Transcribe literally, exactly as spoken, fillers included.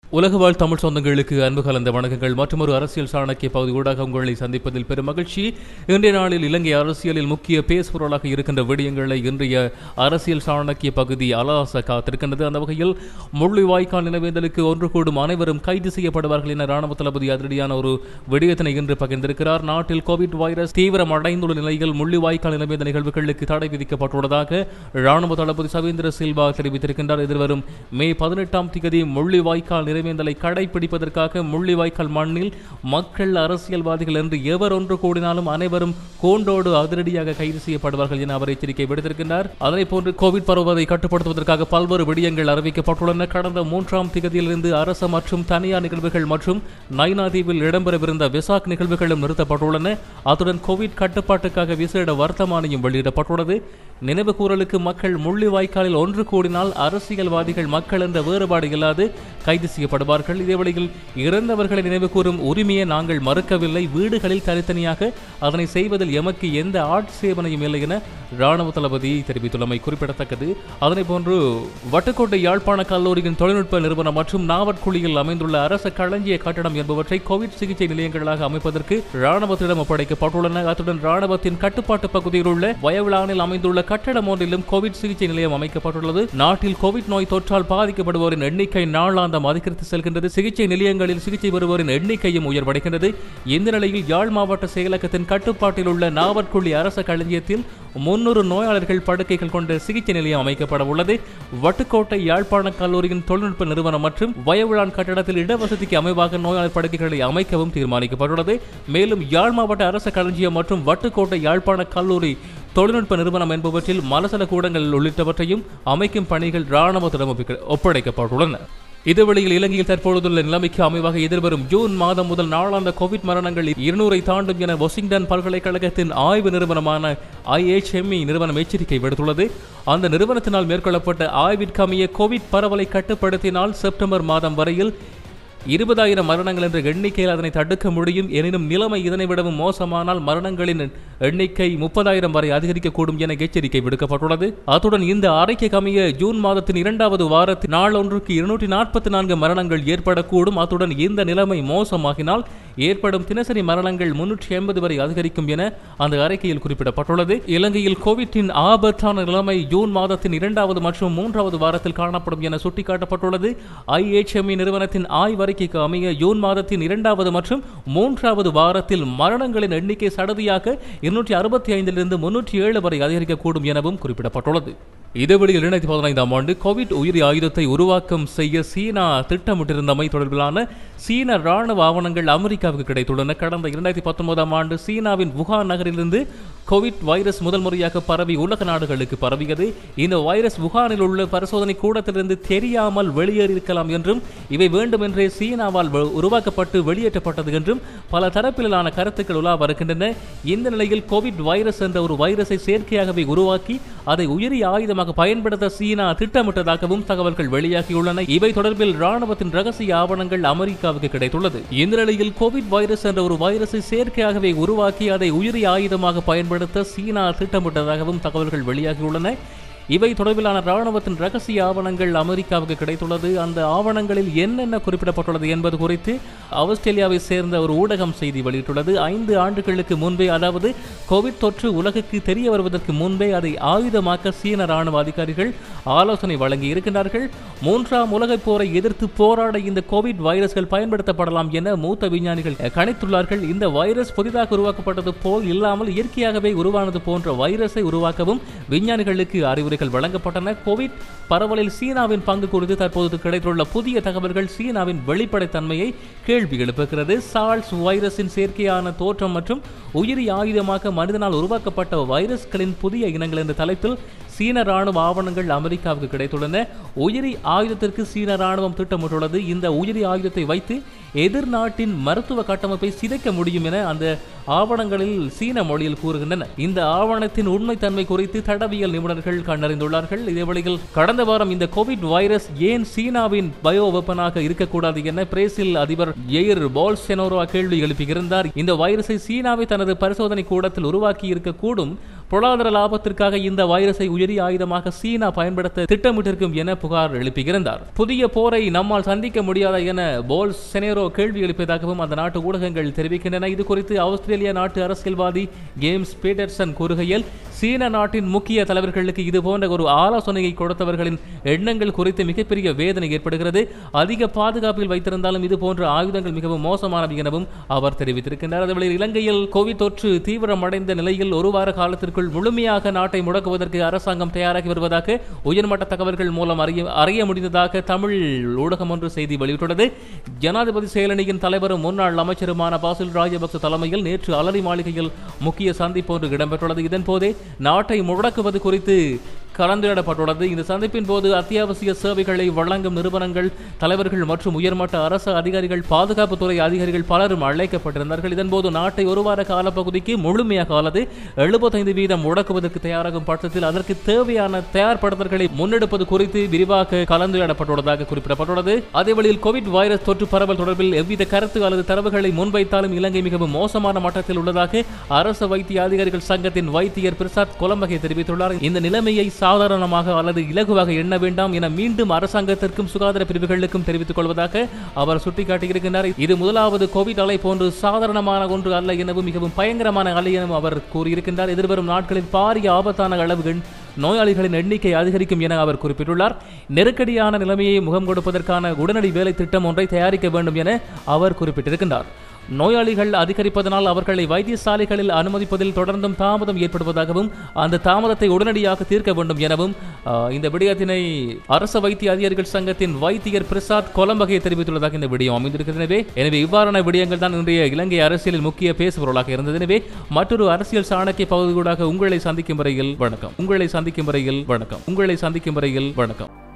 உலக வாழ் தமிழ் சொந்தங்களுக்கு அன்பு கலந்த வணக்கங்கள். மற்றொரு அரசியல் சாணக்கிய பகுதி ஊடாக உங்களை சந்திப்பதில் பெரும் மகிழ்ச்சி. இன்றைய நாளில் இலங்கை அரசியலில் முக்கிய பேசுபொருளாக இருக்கின்ற விடயங்களை இன்றைய அரசியல் சாணக்கிய பகுதி அலாச காத்திருக்கின்றது. அந்த வகையில் முள்ளிவாய்க்கால் நினைவேந்தலுக்கு ஒன்று கூடும் அனைவரும் கைது செய்யப்படுவார்கள் என ராணுவ தளபதி அதிரடியான ஒரு விடயத்தினை இன்று பகிர்ந்திருக்கிறார். நாட்டில் கோவிட் வைரஸ் தீவிரம் அடைந்துள்ள நிலையில் முள்ளிவாய்க்கால் நினைவேந்த நிகழ்வுகளுக்கு தடை விதிக்கப்பட்டுள்ளதாக ராணுவ தளபதி சவேந்திர சில்வா தெரிவித்திருக்கின்றார். எதிர்வரும் மே பதினெட்டாம் தேதி முள்ளிவாய்க்கால் நினைவேந்தலை கடைபிடிப்பதற்காக முள்ளிவாய்க்கால் மண்ணில் மக்கள் அரசியல்வாதிகள் என்று எவர் ஒன்று கூடினாலும் அனைவரும் கோண்டோடு அதிரடியாக கைது செய்யப்படுவார்கள் என அவர் எச்சரிக்கை விடுத்திருக்கின்றார். அதனை போன்று கோவிட் பரவுவதை கட்டுப்படுத்துவதற்காக பல்வேறு விடயங்கள் அறிவிக்கப்பட்டுள்ளன. கடந்த மூன்றாம் தேதியிலிருந்து அரசு மற்றும் தனியார் நிகழ்வுகள் மற்றும் நைனாதீவில் இடம்பெறவிருந்த விசாக் நிகழ்வுகளும் நிறுத்தப்பட்டுள்ளன. அத்துடன் கோவிட் கட்டுப்பாட்டுக்காக விசேட வர்த்தமானியும் வெளியிடப்பட்டுள்ளது. நினைவு கூறலுக்கு மக்கள் முள்ளிவாய்க்காலில் ஒன்று கூடினால் அரசியல்வாதிகள் மக்கள் என்ற வேறுபாடு இல்லாது கைது செய்யப்படுவார்கள். இதேவேளையில் இறந்தவர்களை நினைவு கூறும் உரிமையை நாங்கள் மறுக்கவில்லை. வீடுகளில் தனித்தனியாக அதனை செய்வதில் எமக்கு எந்த ஆட்சேபனையும் இல்லை என ராணுவ தளபதி தெரிவித்துள்ளமை குறிப்பிடத்தக்கது. அதனை போன்று வட்டுக்கோட்டை யாழ்ப்பாண கல்லூரியின் தொழில்நுட்ப நிறுவனம் மற்றும் நாவற்குழியில் அமைந்துள்ள அரச களஞ்சிய கட்டடம் என்பவற்றை கோவிட் சிகிச்சை நிலையங்களாக அமைப்பதற்கு ராணுவத்திடம் ஒப்படைக்கப்பட்டுள்ளன. அத்துடன் ராணுவத்தின் கட்டுப்பாட்டு பகுதியில் உள்ள வயவிலானில் அமைந்துள்ள கட்டடம் ஒன்றிலும் கோவிட் சிகிச்சை நிலையம் அமைக்கப்பட்டுள்ளது. நாட்டில் கோவிட் நோய் தொற்றால் பாதிக்கப்படுவோரின் எண்ணிக்கை நாளாந்தம் அதிகரித்து செல்கின்றது. சிகிச்சை நிலையங்களில் சிகிச்சை பெறுவோரின் எண்ணிக்கையும் உயர்வடைகின்றது. இந்த நிலையில் யாழ் மாவட்ட செயலகத்தின் கட்டுப்பாட்டில் உள்ள நாவற்குழி அரச களஞ்சியத்தில் முன்னூறு நோயாளர்கள் படுக்கைகள் கொண்ட சிகிச்சை நிலையம் அமைக்கப்பட உள்ளது. வட்டுக்கோட்டை யாழ்ப்பாண கல்லூரியின் தொழில்நுட்ப நிறுவனம் மற்றும் வயவிழான் கட்டடத்தில் இடவசதிக்கு அமைவாக நோயாளர் படுக்கைகளை அமைக்கவும் தீர்மானிக்கப்பட்டுள்ளது. மேலும் யாழ் மாவட்ட அரச களஞ்சியம் மற்றும் வட்டுக்கோட்டை யாழ்ப்பாண கல்லூரி தொழில்நுட்ப நிறுவனம் என்பவற்றில் மலசல கூடங்கள் உள்ளிட்டவற்றையும் அமைக்கும் பணிகள் இராணுவத்திடம் ஒப்படைக்கப்பட்டுள்ளன. இதேவேளையில் இலங்கையில் தற்பொழுதுள்ள நிலைமைக்கு அமைவாக எதிர்வரும் ஜூன் மாதம் முதல் நாளாந்த கோவிட் மரணங்கள் இருநூறை தாண்டும் என வாஷிங்டன் பல்கலைக்கழகத்தின் ஆய்வு நிறுவனமான ஐ எச் எம் இ நிறுவனம் எச்சரிக்கை விடுத்துள்ளது. அந்த நிறுவனத்தினால் மேற்கொள்ளப்பட்ட ஆய்விற்கமைய கோவிட் பரவலை கட்டுப்படுத்தினால் செப்டம்பர் மாதம் வரையில் இருபதாயிரம் மரணங்கள் என்ற எண்ணிக்கையில் அதனை தடுக்க முடியும். எனினும் நிலைமை இதனை விடவும் மோசமானால் மரணங்களின் எண்ணிக்கை முப்பதாயிரம் வரை அதிகரிக்கக்கூடும் என எச்சரிக்கை விடுக்கப்பட்டுள்ளது. அத்துடன் இந்த அறிக்கைக்கு அமைய ஜூன் மாதத்தின் இரண்டாவது வாரத்தில் நாள் ஒன்றுக்கு இருநூற்றி நாற்பத்தி நான்கு மரணங்கள் ஏற்படக்கூடும். அத்துடன் இந்த நிலைமை மோசமாகினால் ஏற்படும் தினசரி மரணங்கள் முன்னூற்றி ஐம்பது வரை அதிகரிக்கும் என அந்த அறிக்கையில் குறிப்பிடப்பட்டுள்ளது. இலங்கையில் கோவிட்டின் ஆபத்தான நிலைமை ஜூன் மாதத்தின் இரண்டாவது மற்றும் மூன்றாவது வாரத்தில் காணப்படும் என சுட்டிக்காட்டப்பட்டுள்ளது. ஐ எச் எம் இ நிறுவனத்தின் ஆய்வறிக்கைக்கு அமைய ஜூன் மாதத்தின் இரண்டாவது மற்றும் மூன்றாவது வாரத்தில் மரணங்களின் எண்ணிக்கை சடதியாக இருநூற்றி அறுபத்தி ஐந்திலிருந்து முன்னூற்றி ஏழு வரை அதிகரிக்கக்கூடும் எனவும் குறிப்பிடப்பட்டுள்ளது. இதேவேளையில் இரண்டாயிரத்தி பதினைந்தாம் ஆண்டு கோவிட் உயிரி ஆயுதத்தை உருவாக்கம் செய்ய சீனா திட்டமிட்டிருந்தமை தொடர்பிலான சீன ராணுவ ஆவணங்கள் அமெரிக்காவுக்கு கிடைத்துள்ளன. கடந்த இரண்டாயிரத்தி பத்தொன்பதாம் ஆண்டு சீனாவின் வுகான் நகரிலிருந்து கோவிட் வைரஸ் முதல் முறையாக பரவி உலக நாடுகளுக்கு பரவியது. இந்த வைரஸ் வுகானில் உள்ள பரிசோதனை கூடத்திலிருந்து தெரியாமல் வெளியேறியிருக்கலாம் என்றும் இவை வேண்டுமென்றே சீனாவால் உருவாக்கப்பட்டு வெளியேற்றப்பட்டது என்றும் பல தரப்பிலான கருத்துக்கள் உலா வருகின்றன. இந்த நிலையில் கோவிட் வைரஸ் என்ற ஒரு வைரஸை செயற்கையாகவே உருவாக்கி அதை உயிரி ஆயுதமாக பயன்படுத்த சீனா திட்டமிட்டதாகவும் தகவல்கள் வெளியாகியுள்ளன. இவை தொடர்பில் ராணுவத்தின் ரகசிய ஆவணங்கள் அமெரிக்காவுக்கு கிடைத்துள்ளது. இந்த நிலையில் கோவிட் வைரஸ் என்ற ஒரு வைரஸை செயற்கையாகவே உருவாக்கி அதை உயிரி ஆயுதமாக பயன்படுத்த சீனா திட்டமிட்டதாகவும் தகவல்கள் வெளியாகியுள்ளன. இவை தொடர்பிலான ராணுவத்தின் ரகசிய ஆவணங்கள் அமெரிக்காவுக்கு கிடைத்துள்ளது. அந்த ஆவணங்களில் என்னென்ன குறிப்பிடப்பட்டுள்ளது என்பது குறித்து ஆஸ்திரேலியாவை சேர்ந்த ஒரு ஊடகம் செய்தி வெளியிட்டுள்ளது. ஐந்து ஆண்டுகளுக்கு முன்பே, அதாவது கோவிட் தொற்று உலகுக்கு தெரிய வருவதற்கு முன்பே அதை ஆயுதமாக்க சீன ராணுவ அதிகாரிகள் ஆலோசனை வழங்கி இருக்கின்றார்கள். மூன்றாம் உலகப் போரை எதிர்த்து போராட இந்த கோவிட் வைரஸ்கள் பயன்படுத்தப்படலாம் என மூத்த விஞ்ஞானிகள் கணித்துள்ளார்கள். இந்த வைரஸ் புதிதாக உருவாக்கப்பட்டது போல் இல்லாமல் இயற்கையாகவே உருவானது போன்ற வைரஸை உருவாக்கவும் விஞ்ஞானிகளுக்கு அறிவுரை வழங்கப்பட்டன. கோவிட் பரவலில் சீனாவின் பங்கு குறித்து தற்போது கிடைத்துள்ள புதிய தகவல்கள் சீனாவின் வெளிப்படைத்தன்மையை கேள்வி எழுப்புகிறது. சார்ஸ் வைரஸின் செயற்கையான தோற்றம் மற்றும் உயிரி ஆயுதமாக மனிதனால் உருவாக்கப்பட்ட வைரஸ்களின் புதிய இனங்கள் என்ற தலைப்பில் சீன ராணுவ ஆவணங்கள் அமெரிக்காவுக்கு கிடைத்துள்ளன. உயிரி ஆயுதத்திற்கு சீன ராணுவம் திட்டமிட்டுள்ளது. இந்த உயிரி ஆயுதத்தை வைத்து எதிர்நாட்டின் மருத்துவ கட்டமைப்பை சிதைக்க முடியும் என அந்த ஆவணங்களில் சீன மொழியில் கூறுகின்றன. இந்த ஆவணத்தின் உண்மைத்தன்மை குறித்து தடவியல் நிபுணர்கள் கண்டறிந்துள்ளார்கள். இதேவேளையில் கடந்த வாரம் இந்த கோவிட் வைரஸ் ஏன் சீனாவின் பயோ வெப்பனாக இருக்கக்கூடாது என பிரேசில் அதிபர் ஜெயிர் போல்சோனாரோ கேள்வி எழுப்பியிருந்தார். இந்த வைரஸை சீனாவை தனது பரிசோதனை கூடத்தில் உருவாக்கி இருக்கக்கூடும். பொருளாதார லாபத்திற்காக இந்த வைரஸை உயரிய ஆயுதமாக சீனா பயன்படுத்த திட்டமிட்டிருக்கும் என புகார் எழுப்பியிருந்தார். புதிய போரை நம்மால் சந்திக்க முடியாதா என போல்சொனாரோ கேள்வி எழுப்பியதாகவும் அந்த நாட்டு ஊடகங்கள் தெரிவிக்கின்றன. இது குறித்து ஆஸ்திரேலியா நாட்டு அரசியல்வாதி ஜேம்ஸ் பீட்டர்சன் கூறுகையில், சீன நாட்டின் முக்கிய தலைவர்களுக்கு இதுபோன்ற ஒரு ஆலோசனையை கொடுத்தவர்களின் எண்ணங்கள் குறித்து மிகப்பெரிய வேதனை ஏற்படுகிறது. அதிக பாதுகாப்பில் வைத்திருந்தாலும் இதுபோன்ற ஆயுதங்கள் மிகவும் மோசமானவை எனவும் அவர் தெரிவித்திருக்கின்றார். அதேவேளை இலங்கையில் கோவிட் தொற்று தீவிரமடைந்த நிலையில் ஒரு வார காலத்திற்குள் முழுமையாக நாட்டை முடக்குவதற்கு அரசாங்கம் தயாராகி வருவதாக உயர்மட்ட தகவல்கள் மூலம் அறிய அறிய முடிந்ததாக தமிழ் ஊடகம் ஒன்று செய்தி வெளியிட்டுள்ளது. ஜனாதிபதி செயலணியின் தலைவரும் முன்னாள் அமைச்சருமான பாசில் ராஜபக்ச தலைமையில் நேற்று அலரி மாளிகையில் முக்கிய சந்திப்பு ஒன்று இடம்பெற்றுள்ளது. இதன்போதே நாட்டை முடக்குவது குறித்து கலந்துரையாடப்பட்டுள்ளது. இந்த சந்திப்பின் போது அத்தியாவசிய சேவைகளை வழங்கும் நிறுவனங்கள், தலைவர்கள் மற்றும் உயர்மட்ட அரசு அதிகாரிகள், பாதுகாப்புத்துறை அதிகாரிகள் பலரும் அழைக்கப்பட்டிருந்தார்கள். இதன்போது நாட்டை ஒரு வார காலப்பகுதிக்கு முழுமையாக அல்லது எழுபத்தைந்து வீதம் முடக்குவதற்கு தயாராகும் பட்சத்தில் அதற்கு தேவையான தயார்படுத்தல்களை முன்னெடுப்பது குறித்து விரிவாக கலந்துரையாடப்பட்டுள்ளதாக குறிப்பிடப்பட்டுள்ளது. அதேவேளையில் கோவிட் வைரஸ் தொற்று பரவல் தொடர்பில் எவ்வித கருத்து அல்லது தரவுகளை முன்வைத்தாலும் இலங்கை மிகவும் மோசமான மட்டத்தில் உள்ளதாக அரசு வைத்திய அதிகாரிகள் சங்கத்தின் வைத்தியர் பிரசாத் கொலம்பகே தெரிவித்துள்ளார். இந்த நிலைமையை சாதாரணமாக அல்லது இலகுவாக எண்ண வேண்டாம் என மீண்டும் அரசாங்கத்திற்கும் சுகாதார பிரிவுகளுக்கும் தெரிவித்துக் கொள்வதாக அவர் சுட்டிக்காட்டியிருக்கிறார். இது முதலாவது கோவிட் அலை போன்று சாதாரணமான ஒன்று அல்ல எனவும் மிகவும் பயங்கரமான அலை எனவும் அவர் கூறியிருக்கின்றார். எதிர்வரும் நாட்களில் பாரிய ஆபத்தான அளவுகள் நோயாளிகளின் எண்ணிக்கை அதிகரிக்கும் என அவர் குறிப்பிட்டுள்ளார். நெருக்கடியான நிலைமையை முகம் கொடுப்பதற்கான உடனடி வேலை திட்டம் ஒன்றை தயாரிக்க வேண்டும் என அவர் குறிப்பிட்டிருக்கின்றார். நோயாளிகள் அதிகரிப்பதனால் அவர்களை வைத்தியசாலைகளில் அனுமதிப்பதில் தொடர்ந்தும் தாமதம் ஏற்படுவதாகவும் அந்த தாமதத்தை உடனடியாக தீர்க்க வேண்டும் எனவும் இந்த விடயத்தினை அரசு வைத்திய அதிகாரிகள் சங்கத்தின் வைத்தியர் பிரசாத் கொலம்பகே தெரிவித்துள்ளதாக இந்த விடயம் அமைந்திருக்கிறது. எனவே இவ்வாறான விடயங்கள் தான் இன்றைய இலங்கை அரசியலில் முக்கிய பேசுபொருளாக இருந்தது. எனவே மற்றொரு அரசியல் சாணக்கிய பகுதியூடாக உங்களை சந்திக்கும் வரையில் வணக்கம். உங்களை சந்திக்கும் வரையில் வணக்கம். உங்களை சந்திக்கும் வரையில் வணக்கம்.